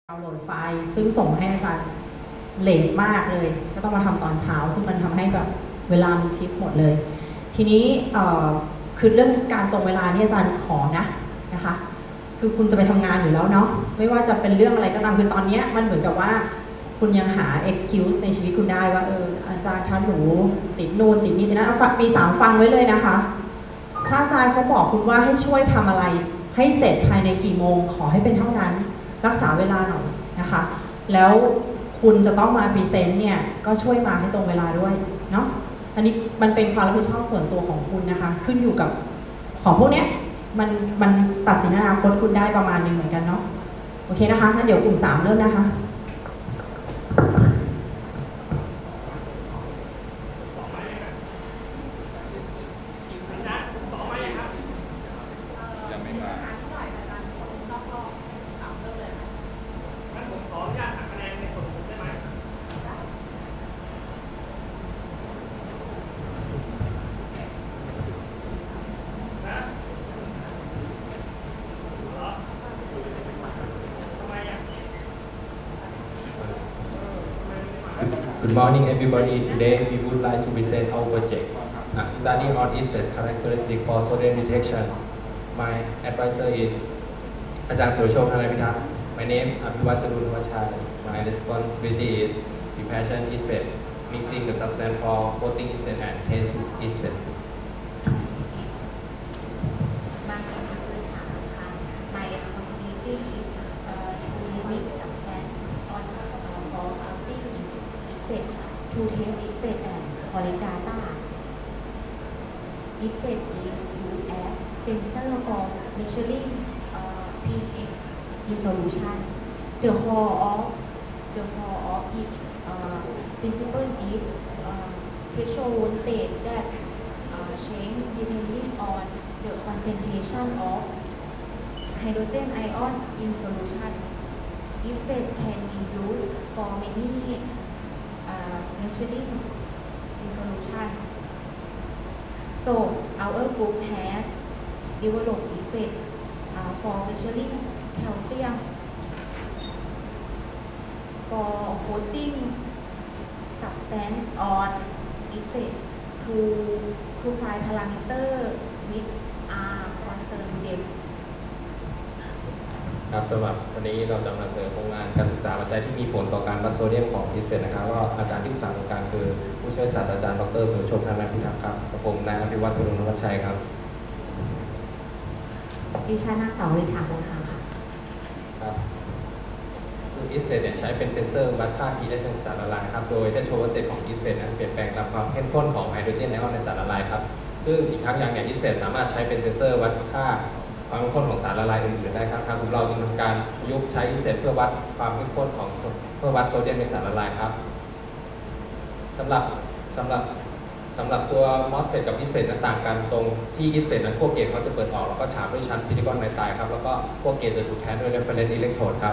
ดาวน์โหลดไฟล์ซึ่งส่งให้อาจารย์เลทมากเลยก็ต้องมาทำตอนเช้าซึ่งมันทำให้แบบเวลามันชิฟหมดเลยทีนี้คือเรื่องการตรงเวลานี่อาจารย์ขอนะคะคือคุณจะไปทำงานอยู่แล้วเนาะไม่ว่าจะเป็นเรื่องอะไรก็ตามคือตอนนี้มันเหมือนกับว่าคุณยังหา excuse ในชีวิตคุณได้ว่าอาจารย์คะหนูติดนู่นติดนี่ติดนั้นมี3ฟังไว้เลยนะคะถ้าอาจารย์เขาบอกคุณว่าให้ช่วยทำอะไรให้เสร็จภายในกี่โมงขอให้เป็นเท่านั้นรักษาเวลาหน่อยนะคะแล้วคุณจะต้องมาพรีเซนต์เนี่ยก็ช่วยมาให้ตรงเวลาด้วยเนาะอันนี้มันเป็นความรับผิดชอบส่วนตัวของคุณนะคะขึ้นอยู่กับของพวกเนี้ยมันตัดสินอนาคตคุณได้ประมาณนึงเหมือนกันเนาะโอเคนะคะงั้นเดี๋ยวกลุ่ม3เริ่มนะคะ Good morning, everybody. Today we would like to present our project, study on estate characteristic for sodium detection. My advisor is Ajahn Surachok Thanapithak. My name is Abhiwath Jarunwachai. My responsibility is preparation estate, mixing the substance for coating estate and testing estate. My responsibility is to mix substance on for coating estate to test estate and collect data. Estate is used as sensor for measuring pH in solution. The core of its principle is threshold voltage that change depending on the concentration of hydrogen ion in solution. Estate can be used for many measuring in solution. So our group has developed estate for measuring calcium, for coating substance on estate to find parameter which are concerned with them. ครับสำหรับวันนี้เราจะนำเสนอโครงงานการศึกษาปัจจัยที่มีผลต่อการวัดโซเดียมของอิสเตตนะครับก็อาจารย์ที่ปรึกษาโครงการคือผู้ช่วยศาสตราจารย์ดร.สุรโชค ธนพิทักษ์ครับกับผมนายอภิวัฒน์ ตุลนวัชชัยครับดิฉันนางสาวฤทธาโมหะค่ะครับคืออิสเตตเนี่ยใช้เป็นเซ็นเซอร์วัดค่า pH ในสารละลายครับโดยได้โชว์ว่าเตตของอิสเตตนั้นเปลี่ยนแปลงตามความเข้มข้นของไฮโดรเจนไอออนในสารละลายครับซึ่งอีกทั้งอย่างอิสเตตสามารถใช้เป็นเซ็นเซอร์วัดค่าความเข้มข้นของสารละลายอื่นๆได้ครับทางกลุ่มเราจึงทำการประยุกต์ใช้อิสเตตเพื่อวัดความเข้มข้นของเพื่อวัดโซเดียมในสารละลายครับสำหรับตัว MOSFET กับ ISFET นั้นต่างกันตรงที่ ISFET นั้นพวกเกจเขาจะเปิดออกแล้วก็ฉาบด้วยชั้นซิลิคอนไนไตรด์ครับแล้วก็พวกเกจจะถูกแทนด้วย reference electrode ครับ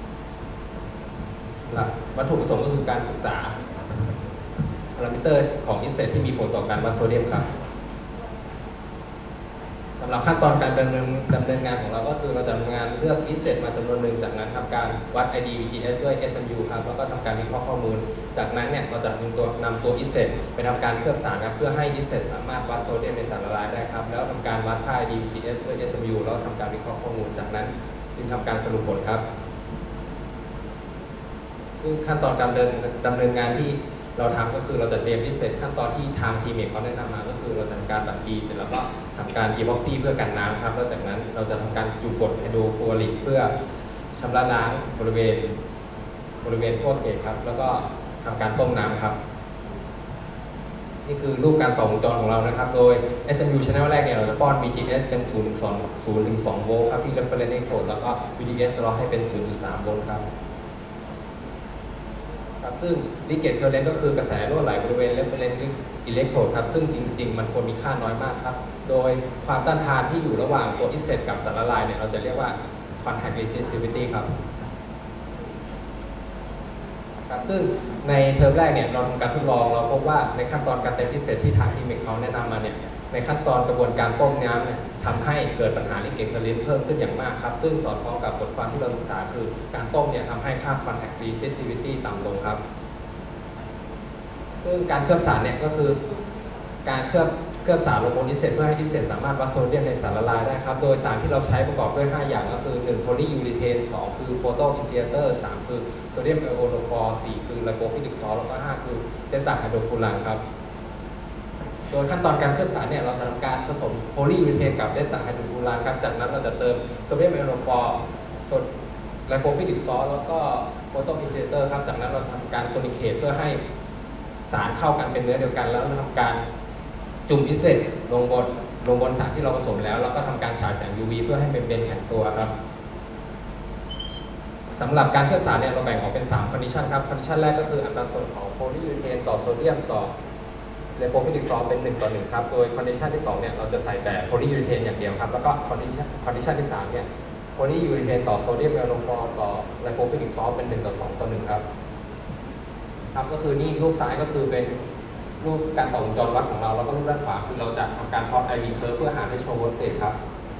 วัตถุประสงค์ก็คือการศึกษาพารามิเตอร์ของ ISFET ที่มีผลต่อการวัดโซเดียมครับสำหรับขั้นตอนการดำเนินงานของเราก็คือเราจะทำงานเลือก ISFET มาจำนวนหนึ่งจากนั้นทำการวัด ID VGS ด้วย SMU ครับแล้วก็ทำการวิเคราะห์ข้อมูลจากนั้นเนี่ยเราจะนำตัว ISFET ไปทำการเคลือบสารครับเพื่อให้ ISFET สามารถวัดโซเดียมในสารละลายได้ครับแล้วทำการวัดค่า ID VGS ด้วย SMU แล้วทำการวิเคราะห์ข้อมูลจากนั้นจึงทำการสรุปผลครับซึ่งขั้นตอนการดำเนินงานที่เราทำก็คือเราจะเตรียมISFETขั้นตอนที่ทางทีมเมคเขาแนะนำมาก็คือเราจะทำการดัดกีเสร็จแล้วก็ทำการอีพ็อกซี่เพื่อกันน้ำครับแล้วจากนั้นเราจะทำการจุ่มกรดไฮโดรฟลูออริกเพื่อชำระล้างบริเวณพวกเกจครับแล้วก็ทำการต้มน้ำครับนี่คือรูปการต่อวงจรของเรานะครับโดย SMU channel แรกเนี่ยเราจะป้อน VGS เป็น 0-2 โวลต์ครับที่ reference electrode แล้วก็ VDS เราให้เป็น 0.3 โวลต์ครับซึ่ง leakage current ก็คือกระแสรั่วไหลบริเวณ reference electrode ครับซึ่งจริงๆมันควรมีค่าน้อยมากครับโดยความต้านทานที่อยู่ระหว่างตัว ISFET กับสารละลายเนี่ยเราจะเรียกว่า contact resistivity ครับซึ่งในเทอมแรกเนี่ยเราทำการทดลองเราพบว่าในขั้นตอนการเต็มISFETที่ทางทีมเขาแนะนำมาเนี่ยในขั้นตอนกระบวนการต้มน้ำเนี่ยทำให้เกิดปัญหาลิเกสลินเพิ่มขึ้นอย่างมากครับซึ่งสอดคล้องกับบทความที่เราศึกษาคือการต้มเนี่ยทำให้ค่า contact resistivity ต่ำลงครับซึ่งการเคลือบสารเนี่ยก็คือการเคลือบสารลงบนอิสเซตเพื่อให้อิสเซตสามารถวัดโซเดียมในสารละลายได้ครับโดยสารที่เราใช้ประกอบด้วย 5 อย่างก็คือ1โพลียูริเทน2คือโฟโตอินซิเอเตอร์3คือโซเดียมไอโอโนฟอร์4คือไลโปฟิลิกซอลแล้วก็5คือเดลต้าไฮโดรฟูรานครับโดยขั้นตอนการเคลือบสารเนี่ยเราจะทำการผสมโพลียูริเทนกับเดลต้าไฮโดรฟูรานครับจากนั้นเราจะเติมโซเดียมไอโอโนฟอร์ไลโปฟิลิกซอลแล้วก็โฟโตอินซิเอเตอร์ครับจากนั้นเราทำการโซนิเคทเพื่อให้สารเข้ากันเป็นเนื้อเดียวกันแล้วทำการจุ่มอิสเซตลงบนสารที่เราผสมแล้วก็ทำการฉายแสง UV เพื่อให้เป็นแข็งตัวครับสำหรับการเคลือบสารเนี่ยเราแบ่งออกเป็น3 condition ครับ condition แรกก็คืออัตราส่วนของโพลียูริเทนต่อโซเดียมต่อไลโปฟิลิกซอลเป็น1:1ครับโดย condition ที่2เนี่ยเราจะใส่แต่โพลียูริเทนอย่างเดียวครับแล้วก็ condition ที่3เนี่ยโพลียูริเทนต่อโซเดียมไอโอโนฟอร์ต่อไลโปฟิลิกซอลเป็น1:2:1ครับก็คือนี่รูปซ้ายก็คือเป็นรูปการต่อวงจรวัดของเราแล้วก็รูปด้านขวาคือเราจะทำการพลอต IV curve เพื่อหา threshold voltage ครับ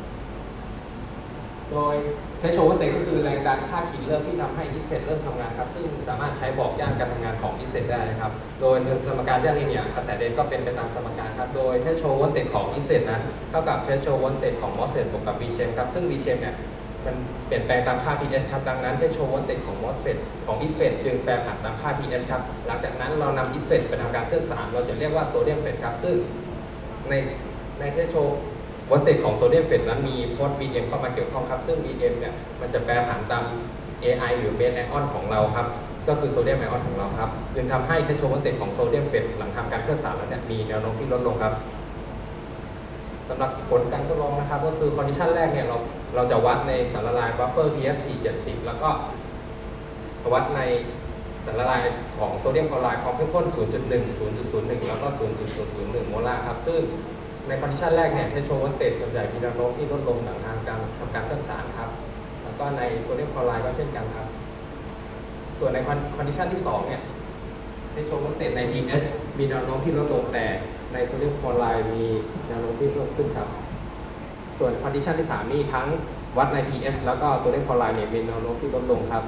โดย threshold voltage ก็คือแรงดันค่าขีดเริ่มที่ทำให้ ISFET เริ่มทำงานครับซึ่งสามารถใช้บอกย่านการทำงานของ ISFET ได้นะครับโดยสมการย่านลีเนียร์กระแสเดนก็เป็นไปตามสมการครับโดย threshold voltage ของ ISFET นั้นเท่ากับ threshold voltage ของ MOSFET บวกกับ V-shape ครับซึ่ง V-shape เนี่ยมันเปลี่ยนแปลงตามค่า pH ครับดังนั้น threshold voltage ของ MOSFET ของ ISFET จึงแปรผันตามค่า pH ครับหลังจากนั้นเรานำ ISFET ไปทำการเคลือบสารเราจะเรียกว่าโซเดียมเฟตครับซึ่งใน threshold voltage ของโซเดียมเฟตนั้นมีโพล Vm เข้ามาเกี่ยวข้องครับซึ่ง Vm เนี่ยมันจะแปรผันตาม Ai หรือเบสไอออนของเราครับก็คือโซเดียมไอออนของเราครับจึงทำให้ threshold voltage ของโซเดียมเฟตหลังทำการเคลือบสารแล้วเนี่ยมีแนวโน้มที่ลดลงครับสำหรับผลการทดลองนะครับก็คือ condition แรกเนี่ยเราจะวัดในสารละลาย buffer pH 470แล้วก็วัดในสารละลายของโซเดียมคลอไรด์ความเข้มข้น 0.1 0.01 แล้วก็ 0.001 โมลาร์ครับซึ่งในคอนดิชันแรกเนี่ยthreshold voltageส่วนใหญ่มีแนวโน้มที่ลดลงหลังทำการเคลือบสารครับแล้วก็ในโซเดียมคลอไรด์ก็เช่นกันครับส่วนในคอนดิชันที่2เนี่ยthreshold voltage ใน pH มีแนวโน้มที่ลดลงแต่ในโซเดียมคลอไรด์มีแนวโน้มที่เพิ่มขึ้นครับส่วนคอนดิชันที่3นี่ทั้งวัดใน pH แล้วก็โซเดียมคลอไรด์เนี่ยมีแนวโน้มที่ลดลงครับ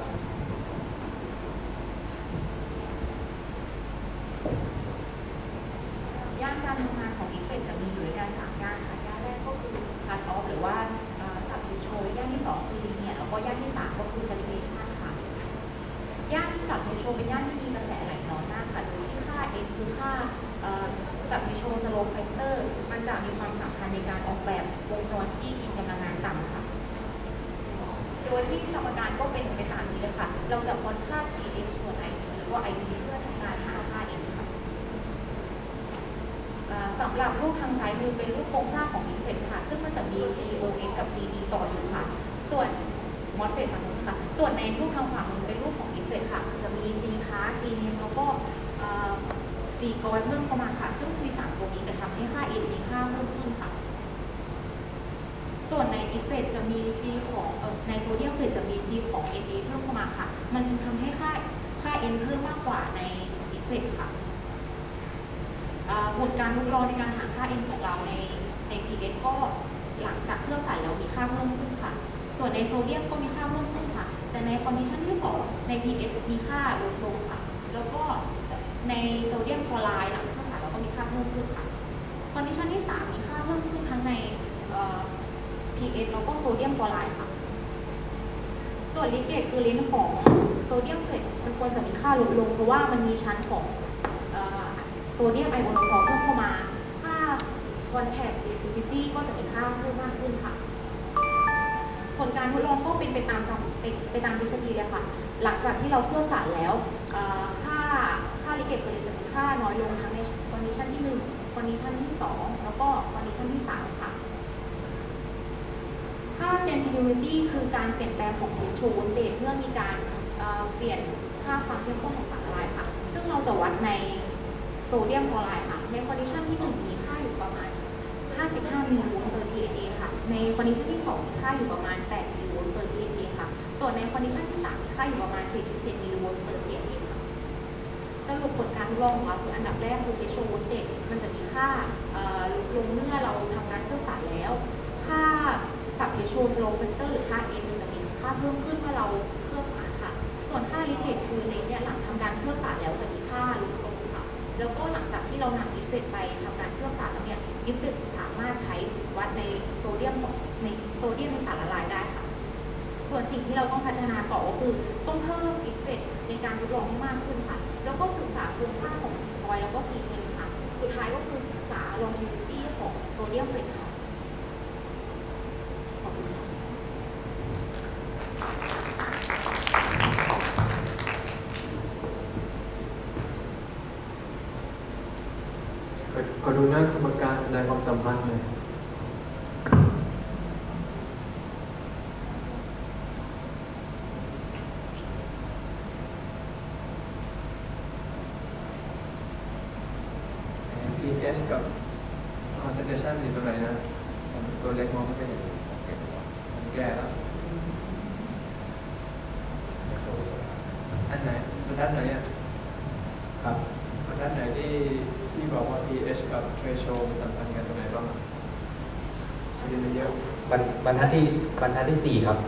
ย่านการทำงานของISFETจะมีอยู่ด้วยกัน3ย่านค่ะย่านแรกก็คือ cut off หรือว่าสับยูโชย่านที่2คือ linear แล้วก็ย่านที่3ก็คือ saturation ค่ะย่านสับยูโชเป็นย่านที่มีกระแสไหลน้อยมากค่ะโดยที่ค่า x คือค่าสับยูโช slope factor มันจะมีความสำคัญในการออกแบบวงจรที่มีกำลังงานต่ำค่ะโดยที่สมการก็เป็นไปตามนี้เลยค่ะเราจะวัดค่า Tx ส่วน Ip แล้วก็ Ip เพื่อทำการหาค่า n ค่ะสำหรับรูปทางซ้ายมือเป็นรูปโครงสร้างของ ISFET ค่ะซึ่งมันจะมี COX กับ CD ต่ออยู่ค่ะส่วน MOSFET ฝั่งนู้นค่ะส่วนในรูปทางขวามือเป็นรูปของ ISFET ค่ะจะมี C class C name แล้วก็C กอยเพิ่มเข้ามาค่ะซึ่ง C 3ตัวนี้จะทำให้ค่า n มีค่าเพิ่มขึ้นค่ะส่วนใน ISFET จะมี C ของในโซเดียมเฟตจะมี C ของ Na เพิ่มเข้ามาค่ะมันจึงทำให้ค่า n เพิ่มมากกว่าใน ISFET ค่ะผลการทดลองในการหาค่า n ของเราใน pH ก็หลังจากเคลือบสารแล้วมีค่าเพิ่มขึ้นค่ะส่วนในโซเดียมก็มีค่าเพิ่มขึ้นค่ะแต่ในคอนดิชันที่2ใน pH มีค่าลดลงค่ะแล้วก็ในโซเดียมคลอไรด์หลังเคลือบสารเราก็มีค่าเพิ่มขึ้นค่ะคอนดิชันที่3มีค่าเพิ่มขึ้นทั้งในpH แล้วก็โซเดียมคลอไรด์ค่ะส่วนลิเกตคือเลนส์ของโซเดียมเฟตมันควรจะมีค่าลดลงเพราะว่ามันมีชั้นของโซเดียมไอโอโนฟอร์เพิ่มเข้ามาค่า contact resistivity ก็จะมีค่าเพิ่มมากขึ้นค่ะผลการทดลองก็เป็นไปตามทฤษฎีเลยค่ะหลังจากที่เราเคลือบสารแล้วค่าลิเกตจะมีค่าน้อยลงทั้งในคอนดิชันที่1คอนดิชันที่2แล้วก็คอนดิชันที่3ค่ะค่า sensitivity คือการเปลี่ยนแปลงของ threshold voltage เมื่อมีการเปลี่ยนค่าความเข้มข้นของสารละลายค่ะซึ่งเราจะวัดในโซเดียมคลอไรด์ค่ะในคอนดิชันที่1มีค่าอยู่ประมาณ55 มิลลิโวลต์เปอร์ PSA ค่ะในคอนดิชันที่2มีค่าอยู่ประมาณ8 มิลลิโวลต์เปอร์ PSA ค่ะส่วนในคอนดิชันที่3มีค่าอยู่ประมาณ47 มิลลิโวลต์เปอร์ PSA ค่ะสรุปผลการทดลองของเราคืออันดับแรกคือ threshold voltage มันจะมีค่าลดลงเมื่อเราทำการเคลือบสารแล้วค่าสับเทโชโลเฟเตอร์หรือค่า N มันจะมีค่าเพิ่มขึ้นเมื่อเราเคลือบสารค่ะส่วนค่าลิเทตคือในเนี่ยหลังทำการเคลือบสารแล้วจะมีค่าลดลงค่ะแล้วก็หลังจากที่เรานำอิฟเฟกไปทำการเคลือบสารแล้วเนี่ยอิฟเฟกสามารถใช้วัดในโซเดียมในสารละลายได้ค่ะส่วนสิ่งที่เราต้องพัฒนาต่อก็คือต้องเพิ่มอิฟเฟกในการทดลองให้มากขึ้นค่ะแล้วก็ศึกษาโครงสร้างของซีคอยแล้วก็ซีเทมค่ะสุดท้ายก็คือศึกษา longevity ของโซเดียมเฟรนค่ะขอบคุณค่ะขอดูหน้าสมการแสดงความสัมพันธ์เลยpH กับ concentration อยู่ตรงไหนนะตัวเล็กมองไม่เห็นผมแก่แล้วอันไหนบรรทัดไหนอ่ะครับบรรทัดไหนที่บอกว่า pH กับ threshold สัมพันธ์กันตรงไหนบ้างมันจะเยอะบรรทัดที่4ครับ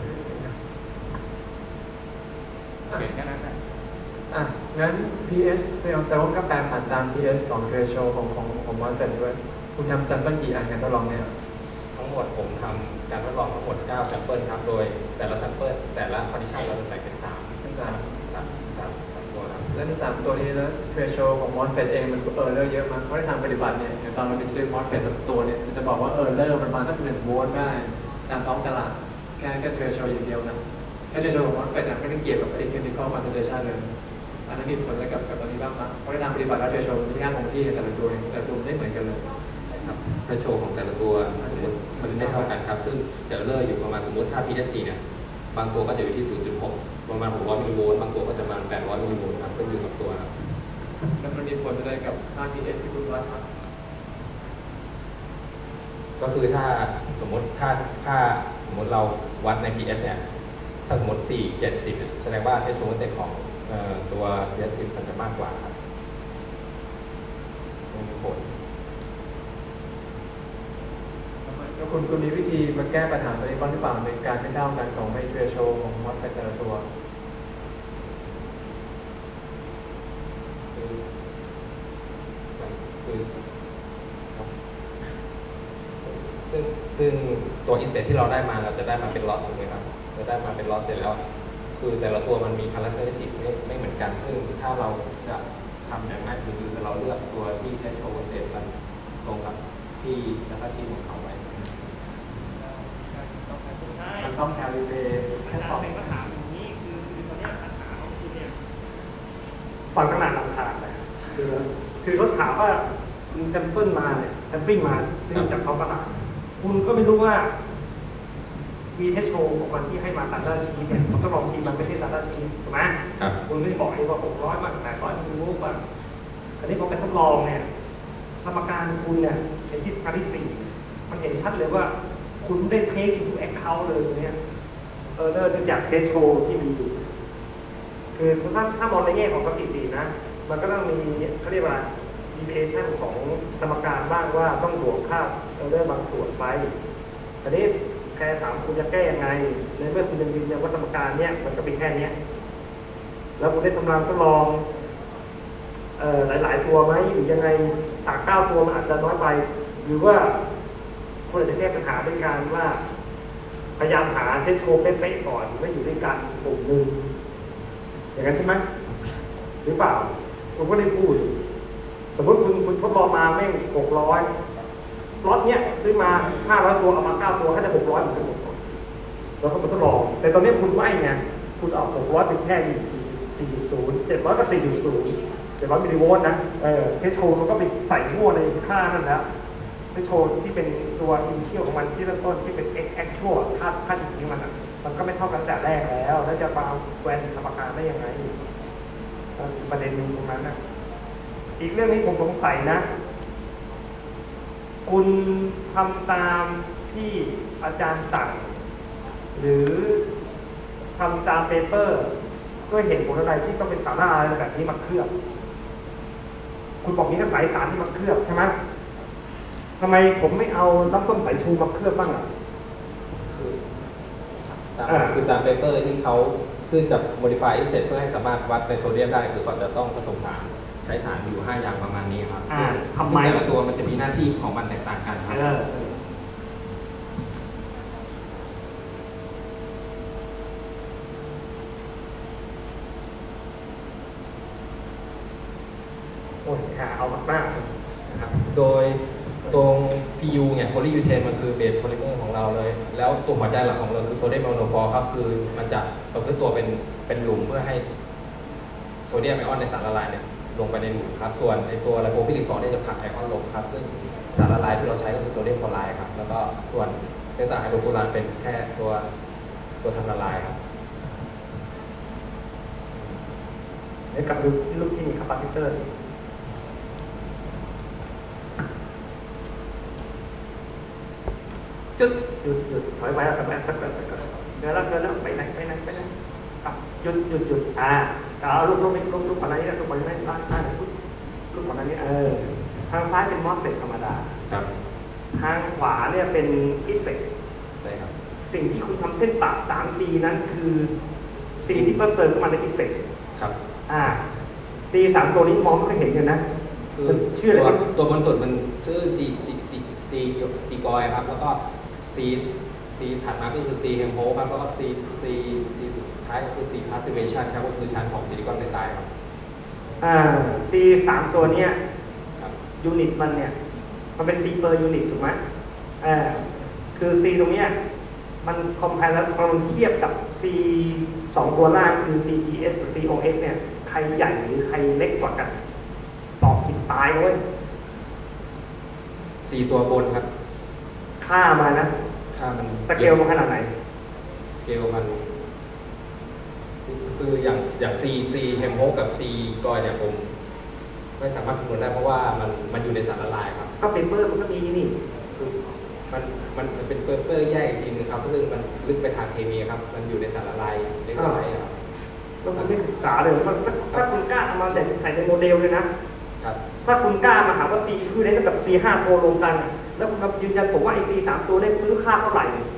โอเคแค่นั้นนะงั้น pH แสดงว่าก็แปลผ่านตาม pH ของ threshold ของมอสเฟตด้วยคุณทำแซมเปิลกี่อันกันทดลองเนี่ยทั้งหมดผมทำการทดลองทั้งหมด9แซมเปิลครับโดยแต่ละแซมเปิลแต่ละคอนดิชันเราจะแบ่งเป็น3ตัวครับแล้วใน3ตัวนี้แล้ว threshold ของ MOSFET เองมันerror เยอะมากเพราะในทางปฏิบัติเนี่ยตอนเราไปซื้อ MOSFET สักตัวเนี่ยมันจะบอกว่า error มันประมาณสัก1 โวลต์ได้ตามท้องตลาดแค่ threshold อย่างเดียวนะแค่ threshold ของ MOSFET ไม่ได้เกี่ยวกับ chemical concentration เลยอันนั้นมีผลอะไรกับตัวนี้บ้างมั้ยเพราะในทางปฏิบัติแล้ว threshold ไม่ใช่ค่าคงที่ในแต่ละตัวเองแต่ตัวไม่เหมือนกันเลยครับthresholdของแต่ละตัวสมมติมันไม่เท่ากันครับซึ่งจะเลื่อยอยู่ประมาณสมมติถ้า pH 4เนี่ยบางตัวก็จะอยู่ที่ 0.6 ประมาณ600มิลลิโวลต์บางตัวก็จะประมาณ800มิลลิโวลต์ครับขึ้นอยู่กับตัวครับแล้วมันมีผลอะไรกับค่า pH ที่คุณวัดครับก็คือถ้าสมมติเราวัดใน pH เนี่ยถ้าสมมติ4 70แสดงว่าthresholdของตัว pH 10มันจะมากกว่าครับมีผลแล้วคุณมีวิธีมาแก้ปัญหาตัวนี้บ้างหรือเปล่าในการไม่เท่ากันของเทรโชของมอสเฟตแต่ละตัวซึ่งตัวอินสเตทที่เราได้มาเราจะได้มาเป็นล็อตถูกไหมครับเราได้มาเป็นล็อตเสร็จแล้วคือแต่ละตัวมันมีคาแรคเตอร์ติกไม่เหมือนกันซึ่งถ้าเราจะทำอย่างง่ายคือเราเลือกตัวที่เทสโชว์เต็มกันตรงกับที่ดัตต้าชีทของเขาไว้มันต้องแคลิเบรตอาจารย์เป็นปัญหาอย่างนี้คือตอนนี้ปัญหาของคุณเนี่ยฟังตั้งนานลำคาญเลยคือเขาถามว่าคุณแซมเปิลมาเนี่ยแซมปิ้งมาเนื่องจากเขาตลาดคุณก็ไม่รู้ว่ามีเทสโชว์ของมันที่ให้มาดัตต้าชีทเนี่ยเขาต้องลองจริงมันไม่ใช่ดัตต้าชีทถูกไหมคุณไม่ได้บอกเองว่า600บ้าง800มิลลิโวลต์บ้างอันนี้พอไปทดลองเนี่ยสมการคุณเนี่ยในที่การที่4มันเห็นชัดเลยว่าคุณได้เทคอินทูแอคเคาท์เลยเนี่ยเริ่มจากเทสโชว์ที่มีอยู่คือถ้ามองในแง่ของสถิตินะมันก็ต้องมีเขาเรียกว่า deviation ของสมการบ้างว่าต้องบวกค่าเริ่มบางส่วนไปอันนี้แพรถามคุณจะแก้ยังไงในเมื่อคุณยังยืนยันว่าสมการเนี้ยมันก็เป็นแค่นี้แล้วคุณได้ทดลองหลายๆตัวไหมหรือยังไงจาก9ตัวมันอาจจะน้อยไปหรือว่าคุณจะแก้ปัญหาด้วยการว่าพยายามหาเทสโชว์เป๊ะๆก่อนไม่อยู่ด้วยกันกลุ่มหนึ่งอย่างนั้นใช่ไหมหรือเปล่าคุณก็ได้พูดสมมติคุณทดลองมาแม่ง600ล็อตเนี้ยซื้อมา500ตัวเอามา9ตัวให้ได้600เหมือนกันหมดแล้วก็มาทดลองแต่ตอนนี้คุณไม่ไงคุณเอา600ไปแช่อยู่4.0 700กับ4.0 700มิลลิโวลต์นะเทสโชว์มันก็ไปใส่มั่วในค่านั่นแล้วเทสโชว์ที่เป็นตัว initial ของมันที่เริ่มต้นที่เป็น actual ค่าจริงๆมันก็ไม่เท่ากันแต่แรกแล้วจะมาแวนสมการได้ยังไงประเด็นนึงตรงนั้นนะอีกเรื่องนี้ผมสงสัยนะคุณทำตามที่อาจารย์สั่งหรือทำตามเปเปอร์ด้วยเหตุผลอะไรที่ต้องเป็นสารอะไรแบบนี้มาเคลือบคุณบอกนี้ก็สายสารที่มาเคลือบใช่ไหมทำไมผมไม่เอาน้ำส้มสายชูมาเคลือบบ้างอ่ะคือตามเปเปอร์ที่เขาคือจะ modify exit เพื่อให้สามารถวัดในโซเดียมได้คือเขาจะต้องผสมสารใช้สารอยู่ 5 อย่างประมาณนี้ครับซึ่งแต่ละตัวมันจะมีหน้าที่ของมันแตกต่างกันครับโอ้ยเอามากนะครับโดยตรง PU เนี่ยโพลียูเทนมันคือเบสโพลิเมอร์ของเราเลย แล้วตัวหัวใจหลักของเราคือโซเดียมไอโอนฟอร์ครับคือมันจะประพฤติตัวเป็นหลุมเพื่อให้โซเดียมไอออนในสารละลายเนี่ยลงไปในหลุมครับส่วนไอตัวไลโพฟิลิกซอลเนี่ยจะผลักไอออนลงครับซึ่งสารละลายที่เราใช้ก็คือโซเดียมคลอไรด์ครับแล้วก็ส่วนเบต้าไฮโดรฟูรานเป็นแค่ตัวทำละลายครับเดี๋ยวกลับดูรูปที่มีคาปาซิเตอร์จุดหยุดถอยไปแล้วเดินแล้วไปไหนหยุดเอารูปอะไรเนี่ยรูปอะไรเนี่ยรูปอะไรเนี่ยทางซ้ายเป็นมอสเฟตธรรมดาครับทางขวาเนี่ยเป็นอิฟเฟกต์ใช่ครับสิ่งที่คุณทำเส้นตัด3 C นั้นคือสิ่งที่เพิ่มเติมเข้ามาในอิฟเฟกต์ครับ C 3 ตัวนี้มองไม่ค่อยเห็นกันนะคือชื่อตัวบนสุดมันชื่อ C กอยครับแล้วก็ C ถัดมาก็คือ C เฮมโพครับแล้วก็ C สุดท้ายก็คือ C passivation ครับก็คือชั้นของซิลิคอนไดไตครับ C 3 ตัวเนี้ยยูนิตมันเนี่ยมันเป็น C per unit ถูกไหมคือ C ตรงเนี้ยมันคอมไพล์แล้วมันเทียบกับ C 2 ตัวล่างคือ CGS กับ COX เนี่ยใครใหญ่หรือใครเล็กกว่ากันตอบผิดตายเลย C ตัวบนครับค่ามันสเกลมันขนาดไหนสเกลมันคืออย่าง C เฮมโพกับ C กอยเนี่ยผมไม่สามารถคำนวณได้เพราะว่ามันอยู่ในสารละลายครับก็เปเปอร์มันก็มีนี่คือมันเป็นเปเปอร์แยกอีกทีนึงครับซึ่งมันลึกไปทางเคมีครับมันอยู่ในสารละลายเล็กน้อยครับต้องไม่ศึกษาเลยถ้าคุณกล้าเอามาใส่ในโมเดลเลยนะครับถ้าคุณกล้ามาหาว่า C คือได้เท่ากับ C 5 ตัวรวมกันแล้วคุณยืนยันผมว่าไอ้ C 3 ตัวได้ซื้อค่าเท่าไหร่